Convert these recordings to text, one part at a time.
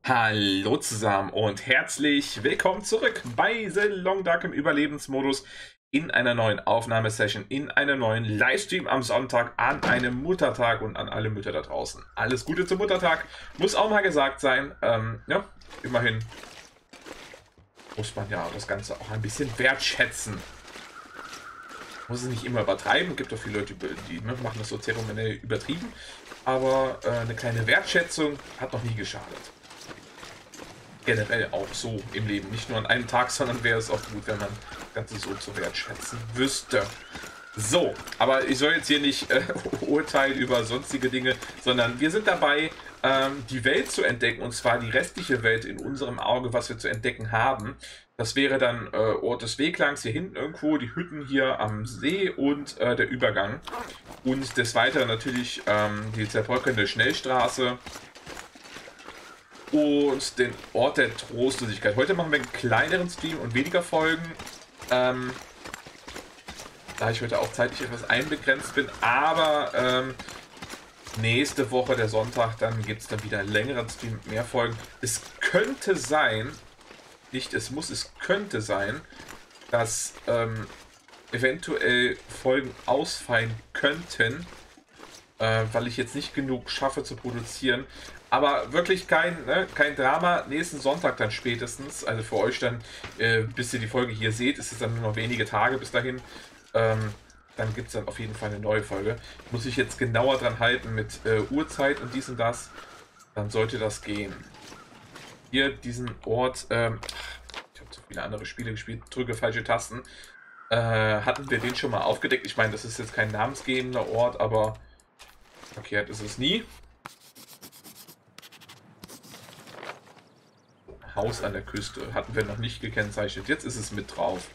Hallo zusammen und herzlich willkommen zurück bei The Long Dark im Überlebensmodus in einer neuen Aufnahmesession, in einem neuen Livestream am Sonntag an einem Muttertag und an alle Mütter da draußen. Alles Gute zum Muttertag, muss auch mal gesagt sein. Ja, immerhin muss man ja das Ganze auch ein bisschen wertschätzen. Muss es nicht immer übertreiben, gibt auch viele Leute, die machen das so zeremoniell übertrieben, aber eine kleine Wertschätzung hat noch nie geschadet. Generell auch so im Leben. Nicht nur an einem Tag, sondern wäre es auch gut, wenn man das Ganze so zu wertschätzen wüsste. So, aber ich soll jetzt hier nicht urteilen über sonstige Dinge, sondern wir sind dabei, die Welt zu entdecken, und zwar die restliche Welt in unserem Auge, was wir zu entdecken haben. Das wäre dann Ort des Weglangs, hier hinten irgendwo, die Hütten hier am See und der Übergang. Und des Weiteren natürlich die zerbröckelnde Schnellstraße und den Ort der Trostlosigkeit. Heute machen wir einen kleineren Stream und weniger Folgen, da ich heute auch zeitlich etwas einbegrenzt bin, aber nächste Woche, der Sonntag, dann gibt es dann wieder einen längeren Stream mit mehr Folgen. Es könnte sein, nicht es muss, es könnte sein, dass eventuell Folgen ausfallen könnten, weil ich jetzt nicht genug schaffe zu produzieren. Aber wirklich kein Drama. Nächsten Sonntag dann spätestens. Also für euch dann, bis ihr die Folge hier seht, ist es dann nur noch wenige Tage bis dahin. Dann gibt es dann auf jeden Fall eine neue Folge. Muss ich jetzt genauer dran halten mit Uhrzeit und dies und das. Dann sollte das gehen. Hier diesen Ort. Ich habe zu viele andere Spiele gespielt. Drücke falsche Tasten. Hatten wir den schon mal aufgedeckt? Ich meine, das ist jetzt kein namensgebender Ort, aber verkehrt ist es nie. Haus an der Küste. Hatten wir noch nicht gekennzeichnet. Jetzt ist es mit drauf.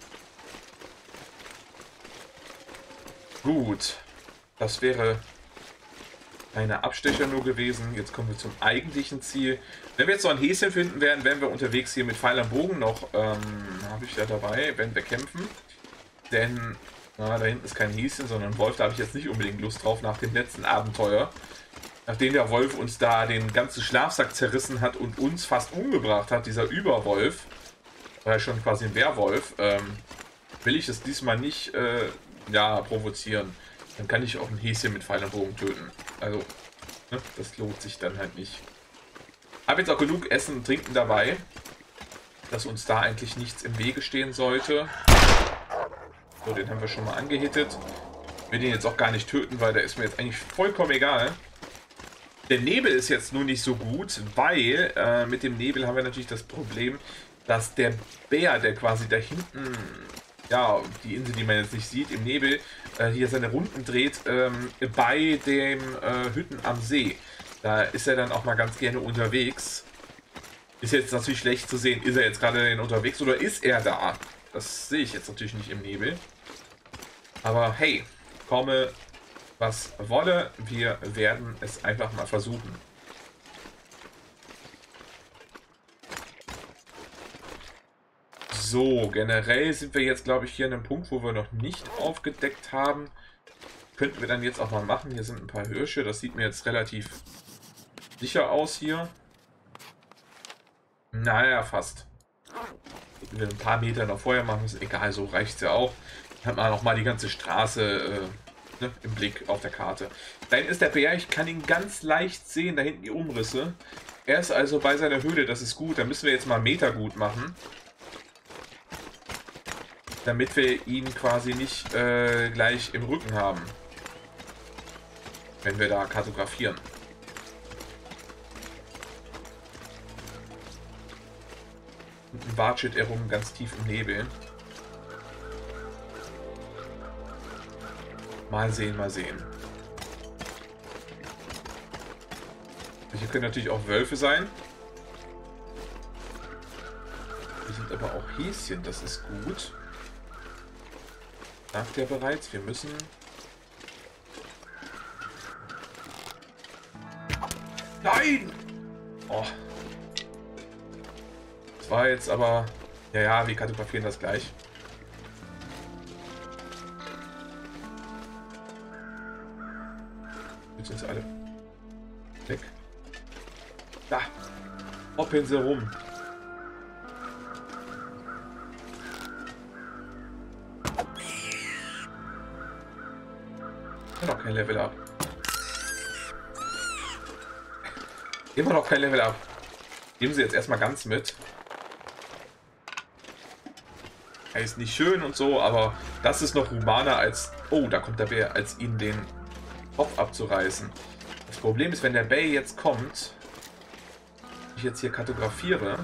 Gut. Das wäre eine Abstecher nur gewesen. Jetzt kommen wir zum eigentlichen Ziel. Wenn wir jetzt so ein Häschen finden werden, werden wir unterwegs hier mit Pfeil am Bogen noch, habe ich ja dabei, wenn wir kämpfen. Denn, da hinten ist kein Häschen, sondern ein Wolf. Da habe ich jetzt nicht unbedingt Lust drauf nach dem letzten Abenteuer. Nachdem der Wolf uns da den ganzen Schlafsack zerrissen hat und uns fast umgebracht hat, dieser Überwolf, war ja schon quasi ein Werwolf, will ich es diesmal nicht provozieren. Dann kann ich auch ein Häschen mit Pfeil und Bogen töten. Also, ne, das lohnt sich dann halt nicht. Habe jetzt auch genug Essen und Trinken dabei, dass uns da eigentlich nichts im Wege stehen sollte. So, den haben wir schon mal angehittet. Ich will den jetzt auch gar nicht töten, weil der ist mir jetzt eigentlich vollkommen egal. Der Nebel ist jetzt nur nicht so gut, weil mit dem Nebel haben wir natürlich das Problem, dass der Bär, der quasi da hinten, ja, die Insel, die man jetzt nicht sieht, im Nebel, hier seine Runden dreht, bei den Hütten am See. Da ist er dann auch mal ganz gerne unterwegs. Ist jetzt natürlich schlecht zu sehen, ist er jetzt gerade unterwegs oder ist er da? Das sehe ich jetzt natürlich nicht im Nebel. Aber hey, komme was wolle, wir werden es einfach mal versuchen. So, generell sind wir jetzt, glaube ich, hier an einem Punkt, wo wir noch nicht aufgedeckt haben. Könnten wir dann jetzt auch mal machen. Hier sind ein paar Hirsche, das sieht mir jetzt relativ sicher aus hier. Naja, fast. Wenn wir ein paar Meter noch vorher machen müssen, egal, so reicht es ja auch. Dann hat man noch mal die ganze Straße im Blick auf der Karte. Da hinten ist der Bär, ich kann ihn ganz leicht sehen, da hinten die Umrisse. Er ist also bei seiner Höhle, das ist gut. Da müssen wir jetzt mal Meter gut machen. Damit wir ihn quasi nicht gleich im Rücken haben. Wenn wir da kartografieren. Unten watschelt er rum ganz tief im Nebel. Mal sehen, mal sehen. Hier können natürlich auch Wölfe sein. Hier sind aber auch Häschen, das ist gut. Sagt er bereits, wir müssen... Nein! Oh. Das war jetzt aber... Ja, wir kartografieren das gleich. Jetzt sind sie alle weg. Da! Hoppen sie rum. Immer noch kein Level Up. Immer noch kein Level Up. Geben sie jetzt erstmal ganz mit. Er ist nicht schön und so, aber das ist noch humaner als... Oh, da kommt der Bär, als ihnen den Kopf abzureißen. Das Problem ist, wenn der Bär jetzt kommt, ich jetzt hier kartografiere,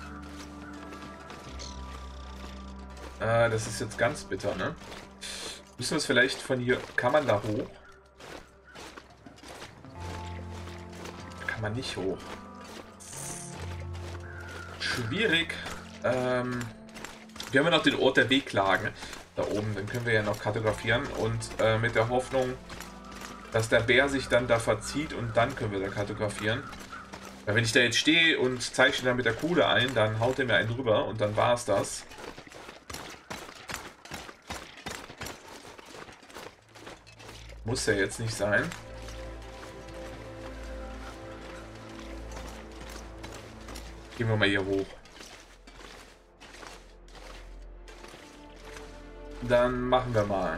das ist jetzt ganz bitter, ne? Müssen wir es vielleicht von hier... Kann man da hoch? Kann man nicht hoch. Schwierig. Wir haben ja noch den Ort der Wehklagen da oben. Den können wir ja noch kartografieren. Und mit der Hoffnung, dass der Bär sich dann da verzieht und dann können wir da kartografieren. Weil wenn ich da jetzt stehe und zeichne dann mit der Kuhle ein, dann haut er mir einen drüber und dann war es das. Muss ja jetzt nicht sein. Gehen wir mal hier hoch. Dann machen wir mal.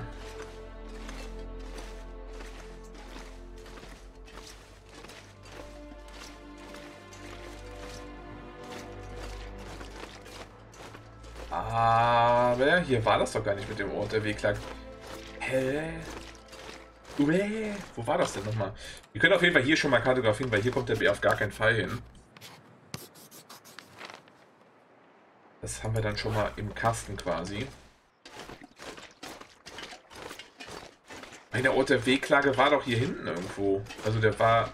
Aber hier war das doch gar nicht mit dem Ort der Wehklagen. Hä? Wo war das denn nochmal? Wir können auf jeden Fall hier schon mal kartografieren, weil hier kommt der Bär auf gar keinen Fall hin. Das haben wir dann schon mal im Kasten quasi. Der Ort der Wehklage war doch hier hinten irgendwo. Also der war...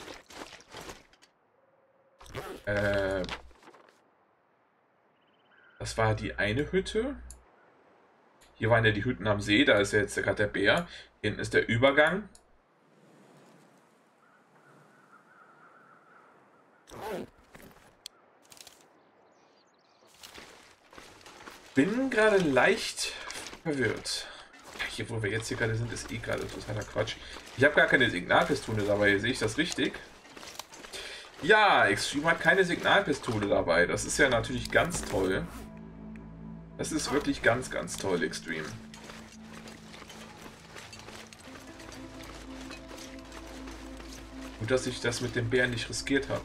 das war die eine Hütte. Hier waren ja die Hütten am See, da ist ja jetzt gerade der Bär. Hinten ist der Übergang. Bin gerade leicht verwirrt. Hier, wo wir jetzt hier gerade sind, ist eh gerade totaler Quatsch. Ich habe gar keine Signalpistole dabei, sehe ich das richtig? Ja, Extreme hat keine Signalpistole dabei. Das ist ja natürlich ganz toll. Das ist wirklich ganz, ganz toll, Extreme. Gut, dass ich das mit dem Bären nicht riskiert habe.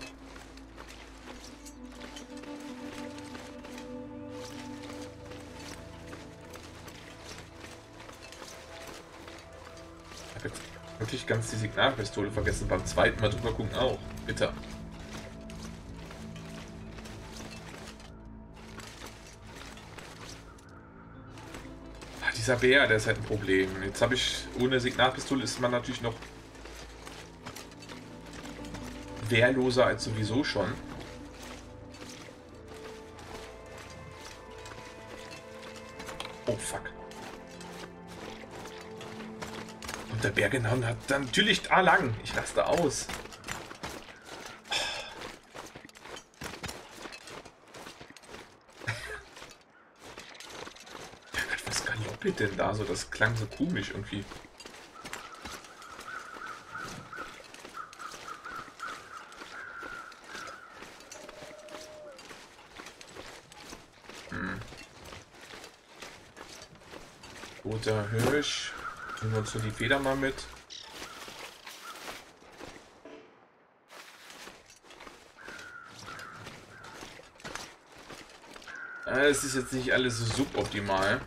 Ich habe jetzt wirklich ganz die Signalpistole vergessen. Beim zweiten Mal drüber gucken auch. Bitte. Dieser Bär, der ist halt ein Problem. Jetzt habe ich, ohne Signalpistole ist man natürlich noch wehrloser als sowieso schon. Oh, fuck. Und der Bär genommen hat dann natürlich da lang. Ich raste aus. Denn da so, das klang so komisch irgendwie. Guter Hirsch. Nehmen wir uns so die Feder mal mit. Es ist jetzt nicht alles so suboptimal.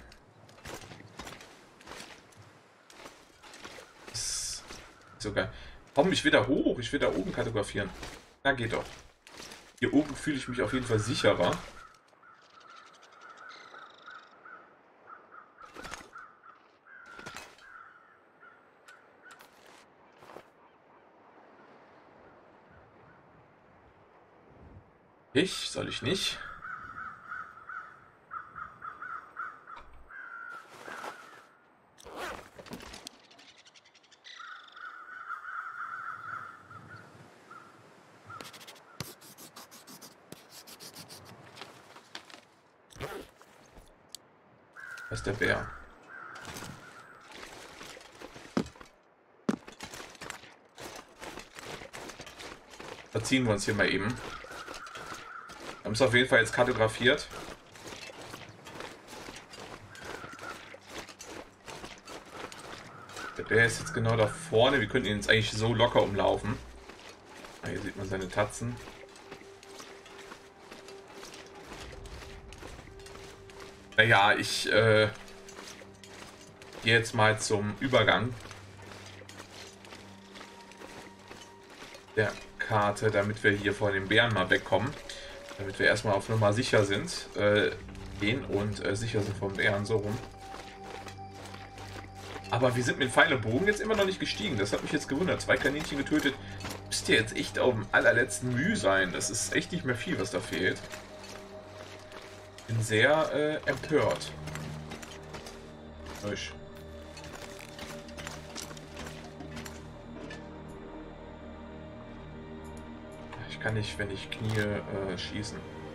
Sogar. Komm, ich will da hoch. Ich will da oben kartografieren. Na, geht doch. Hier oben fühle ich mich auf jeden Fall sicherer. Soll ich nicht? Das ist der Bär. Verziehen wir uns hier mal eben. Haben es auf jeden Fall jetzt kartografiert. Der ist jetzt genau da vorne. Wir könnten ihn jetzt eigentlich so locker umlaufen. Hier sieht man seine Tatzen. Naja, ich gehe jetzt mal zum Übergang der Karte, damit wir hier vor den Bären mal wegkommen. Damit wir erstmal auf Nummer sicher sind. Gehen und sicher sind vom Bären, so rum. Aber wir sind mit Pfeil und Bogen jetzt immer noch nicht gestiegen. Das hat mich jetzt gewundert. 2 Kaninchen getötet. Müsst ihr jetzt echt auf dem allerletzten Mühe sein. Das ist echt nicht mehr viel, was da fehlt. Bin sehr empört. Ich kann nicht, wenn ich knie, schießen.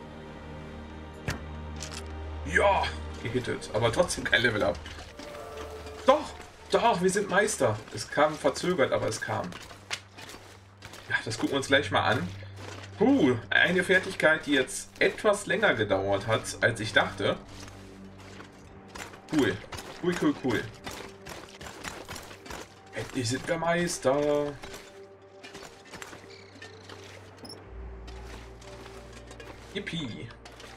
Ja, gehittet. Aber trotzdem kein Level up. Doch, doch, wir sind Meister. Es kam verzögert, aber es kam. Ja, das gucken wir uns gleich mal an. Eine Fertigkeit, die jetzt etwas länger gedauert hat, als ich dachte. Cool. Cool. Endlich sind wir Meister. Yippie.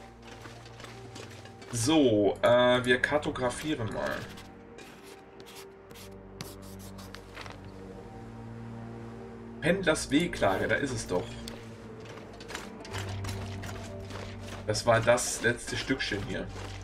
So, wir kartografieren mal. Pendlers Wehklage, da ist es doch. Das war das letzte Stückchen hier.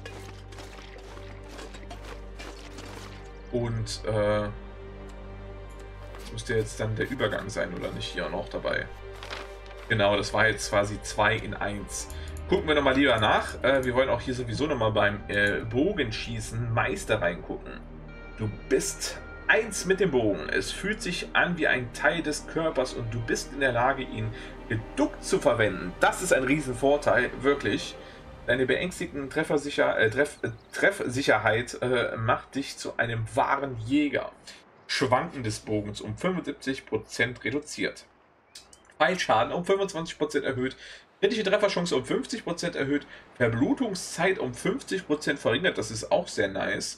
Und das müsste jetzt dann der Übergang sein, oder nicht? Hier noch dabei. Genau, das war jetzt quasi 2 in 1. Gucken wir nochmal lieber nach. Wir wollen auch hier sowieso nochmal beim Bogenschießen Meister reingucken. Du bist 1 mit dem Bogen. Es fühlt sich an wie ein Teil des Körpers und du bist in der Lage, ihn geduckt zu verwenden. Das ist ein Riesenvorteil, wirklich. Deine beängstigende Treffsicherheit macht dich zu einem wahren Jäger. Schwanken des Bogens um 75% reduziert. Pfeilschaden um 25% erhöht. Kritische Trefferchance um 50% erhöht. Verblutungszeit um 50% verringert. Das ist auch sehr nice.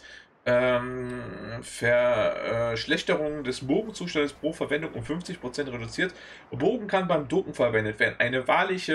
Verschlechterung des Bogenzustandes pro Verwendung um 50% reduziert. Bogen kann beim Ducken verwendet werden. Eine wahrlich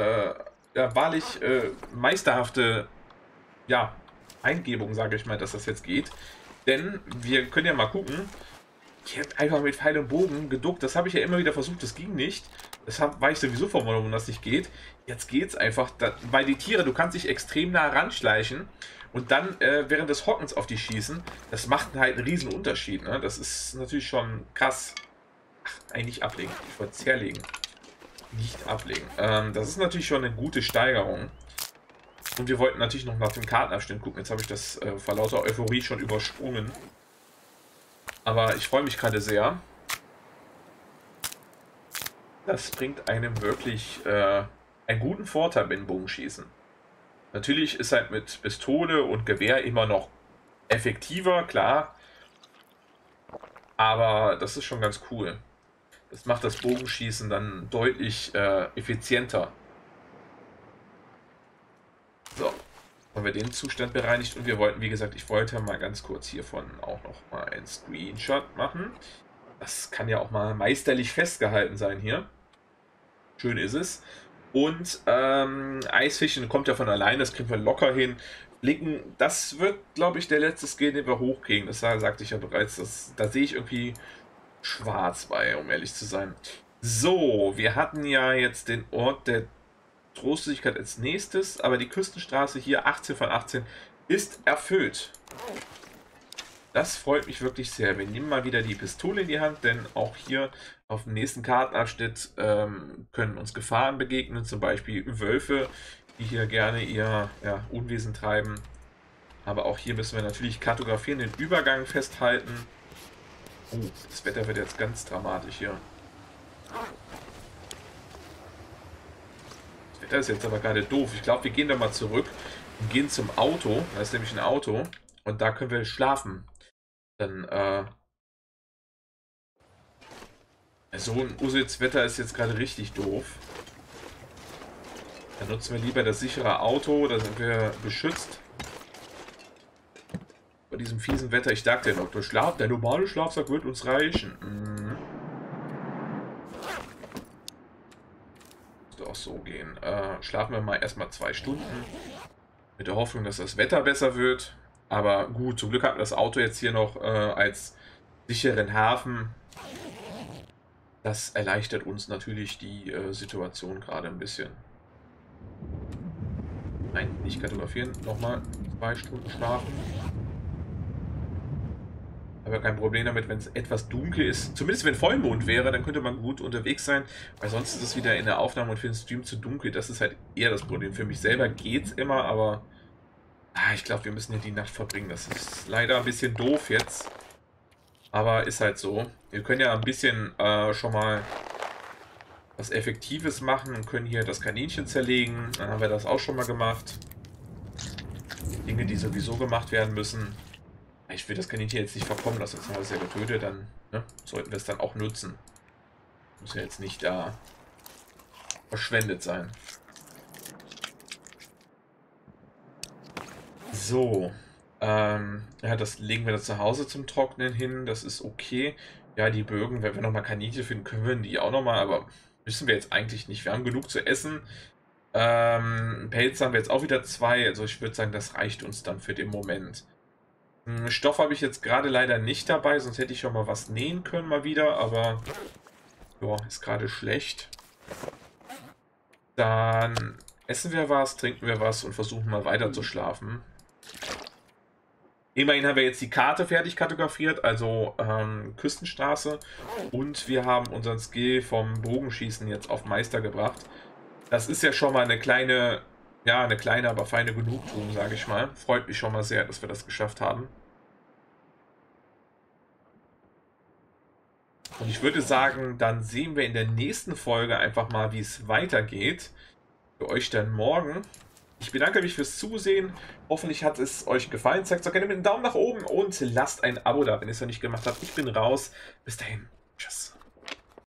meisterhafte Eingebung, sage ich mal, dass das jetzt geht. Denn wir können ja mal gucken. Ich habe einfach mit Pfeil und Bogen geduckt. Das habe ich ja immer wieder versucht. Das ging nicht. Deshalb war ich sowieso verwundert, dass das nicht geht. Jetzt geht es einfach. Weil die Tiere, du kannst dich extrem nah ranschleichen und dann während des Hockens auf die schießen. Das macht halt einen riesen Unterschied. Ne? Das ist natürlich schon krass. Ach, eigentlich ablegen. Ich wollte es herlegen. Nicht ablegen. Das ist natürlich schon eine gute Steigerung. Und wir wollten natürlich noch nach dem Kartenabschnitt gucken. Jetzt habe ich das vor lauter Euphorie schon übersprungen. Aber ich freue mich gerade sehr. Das bringt einem wirklich einen guten Vorteil beim Bogenschießen. Natürlich ist halt mit Pistole und Gewehr immer noch effektiver, klar. Aber das ist schon ganz cool. Das macht das Bogenschießen dann deutlich effizienter. So. Haben wir den Zustand bereinigt und wir wollten, wie gesagt, ich wollte mal ganz kurz hiervon auch noch mal einen Screenshot machen. Das kann ja auch mal meisterlich festgehalten sein hier. Schön ist es. Und Eisfischen kommt ja von allein, das kriegen wir locker hin. Blicken, das wird, glaube ich, der letzte Skill, den wir hochkriegen. Das sagte ich ja bereits. Da sehe ich irgendwie schwarz bei, um ehrlich zu sein. So, wir hatten ja jetzt den Ort der Trostlosigkeit als nächstes, aber die Küstenstraße hier 18 von 18 ist erfüllt. Das freut mich wirklich sehr. Wir nehmen mal wieder die Pistole in die Hand, denn auch hier auf dem nächsten Kartenabschnitt können uns Gefahren begegnen, zum Beispiel Wölfe, die hier gerne ihr Unwesen treiben. Aber auch hier müssen wir natürlich kartografieren, den Übergang festhalten. Das Wetter wird jetzt ganz dramatisch hier. Das ist jetzt aber gerade doof. Ich glaube, wir gehen da mal zurück und gehen zum Auto. Da ist nämlich ein Auto. Und da können wir schlafen. Dann, so ein Usitz-Wetter ist jetzt gerade richtig doof. Dann nutzen wir lieber das sichere Auto, da sind wir beschützt. Bei diesem fiesen Wetter, ich dachte ja noch, der normale Schlafsack wird uns reichen. Müsste auch so gehen. Schlafen wir mal erstmal 2 Stunden. Mit der Hoffnung, dass das Wetter besser wird. Aber gut, zum Glück haben wir das Auto jetzt hier noch als sicheren Hafen. Das erleichtert uns natürlich die Situation gerade ein bisschen. Nein, nicht kartografieren. Nochmal 2 Stunden schlafen. Aber kein Problem damit, wenn es etwas dunkel ist. Zumindest wenn Vollmond wäre, dann könnte man gut unterwegs sein. Weil sonst ist es wieder in der Aufnahme und für den Stream zu dunkel. Das ist halt eher das Problem. Für mich selber geht's immer, aber ich glaube, wir müssen hier die Nacht verbringen. Das ist leider ein bisschen doof jetzt. Aber ist halt so. Wir können ja ein bisschen schon mal was Effektives machen und können hier das Kaninchen zerlegen. Dann haben wir das auch schon mal gemacht. Dinge, die sowieso gemacht werden müssen. Ich will das Kaninchen jetzt nicht verkommen lassen. Jetzt haben wir es ja getötet, dann sollten wir es dann auch nutzen. Muss ja jetzt nicht da verschwendet sein. So. Ja, das legen wir da zu Hause zum Trocknen hin. Das ist okay. Ja, die Bögen, wenn wir nochmal Kaninchen finden, können wir die auch nochmal, aber müssen wir jetzt eigentlich nicht. Wir haben genug zu essen. Pelz haben wir jetzt auch wieder 2. Also ich würde sagen, das reicht uns dann für den Moment. Stoff habe ich jetzt gerade leider nicht dabei, sonst hätte ich schon mal was nähen können mal wieder, aber ja, ist gerade schlecht. Dann essen wir was, trinken wir was und versuchen mal weiter zu schlafen. Immerhin haben wir jetzt die Karte fertig kartografiert, also Küstenstraße, und wir haben unseren Skill vom Bogenschießen jetzt auf Meister gebracht. Das ist ja schon mal eine kleine, aber feine Genugtuung, sage ich mal. Freut mich schon mal sehr, dass wir das geschafft haben. Und ich würde sagen, dann sehen wir in der nächsten Folge einfach mal, wie es weitergeht. Für euch dann morgen. Ich bedanke mich fürs Zusehen. Hoffentlich hat es euch gefallen. Zeigt es doch gerne mit einem Daumen nach oben und lasst ein Abo da, wenn ihr es noch nicht gemacht habt. Ich bin raus. Bis dahin.